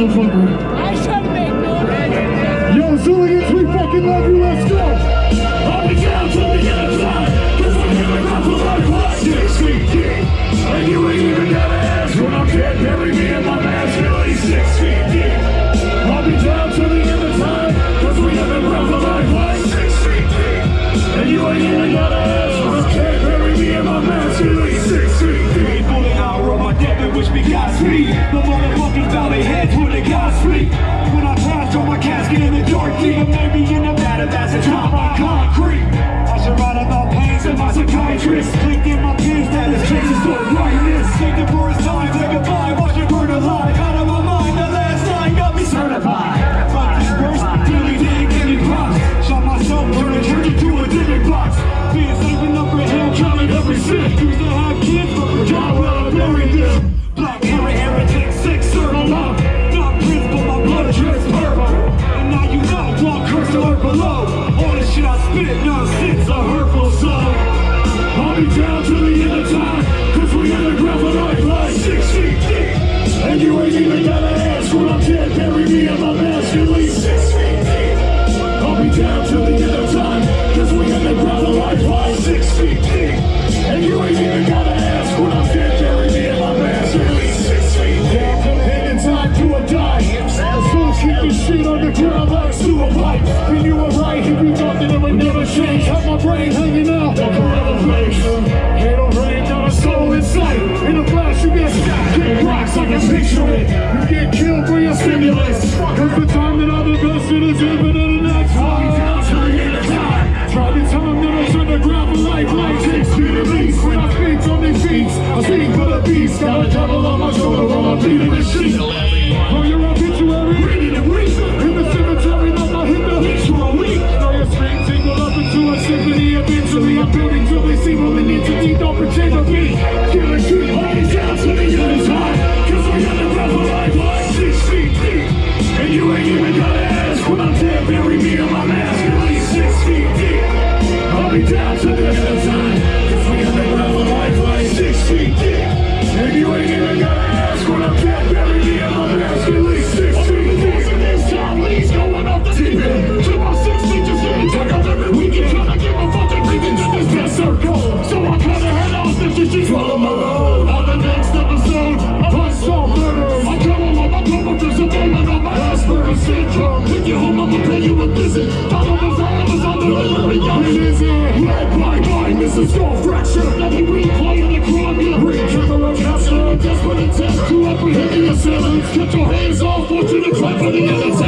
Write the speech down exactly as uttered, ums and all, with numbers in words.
motherfucker. I should make noise. Yo, Zillions, we fucking love you, let's go. I'll be down to the inside, cause we're gonna go for like what? Six feet deep, and you ain't even gotta ask when I'm dead, bury me in my mask, really six feet deep. I'll be down to the end of time, cause we have been rough for like what? Six feet deep, and you ain't even gotta ask when I'm dead, bury me in my mask, really six feet deep. Pulling out of my death and wish me Godspeed. The motherfuckers bow their heads when they Godspeed. When I pass on my casket in the dark deep, or maybe in the matter that's a drop on concrete. I should write about pains and my psychiatrist. Clicked in my pins that has changed for brightness. Take the first time, say goodbye, watch it burn alive. Out of my mind, the last line got me certified. Fuck this verse, really didn't get me props. Shot myself, turn a church into a digging box. Being sleeping up a hill, counting every cent. Used to have kids, but forgot where I buried them. Black hair, heretic, six circle love. Not Prince, but my blood drips purple. And now you know, one curse alert below. All the shit I spit, nonsense, a hurtful soul. I'll be down to the end of time, cause we in the ground for life like six feet deep. And you ain't even gotta ask when I'm dead, bury me in my mask, at least six feet deep. I'll be down to the end of time, cause we in the ground for life like six feet deep. And you ain't even gotta ask when I'm dead, bury me in my mask, at least six feet deep. Down to the end of time to a die. So keep this shit on the ground like sewer pipe. And you were right, if you thought that it would never change. Have my brain hanging out, the forever face. Hate or rain, not a soul in sight. In a flash you get shot, kick rocks, I can picture it. You get killed for your stimulus. Cause the time that I've invested is infinite and that's why I'm down to the end of time. Try the time that I turn the ground for life like six feet at least. When I speak on these beats, I speak for the beast. Got a devil on my shoulder while I'm beating the sheet. Oh, you're obituary, reading and reason. In the cemetery, like I hit the hits for a week. Now your screen tingle up into a symphony. Eventually I'm building till they see what they need to eat. Don't pretend to be. Kill and keep holding down to the end of time. Cause we got the breath of life like six feet deep. And you ain't even gotta ask when I'm dead, bury me in my mask, at least six feet deep. I'll be down to the end of time, cause we got the breath of life like six feet deep. And you ain't even gotta ask when I'm dead, bury me in my mask, at least six feet deep. And this time leaves going off the deep end. To my six feet just getting turned up every weekend. Trying to get my fucking reasons in this death circle. So I cut her head off and just swallow my road. On the next episode, I punch some murder. I come along, I come up to some moment on my Asperger's syndrome. If you home, I'ma pay you a visit. Follow the violence on the delivery. It is it. Led by mine, Missus Skull Fracture. Let me replay in the crime. Bring trigger of capture. A desperate attempt to apprehend the assailants. Get your hands off, want you to clap for the innocent.